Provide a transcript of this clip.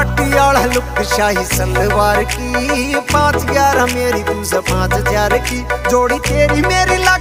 Patiala look शाही सलवार की 5/11 मेरी 2 से 5,000 की जोड़ी तेरी मेरी लग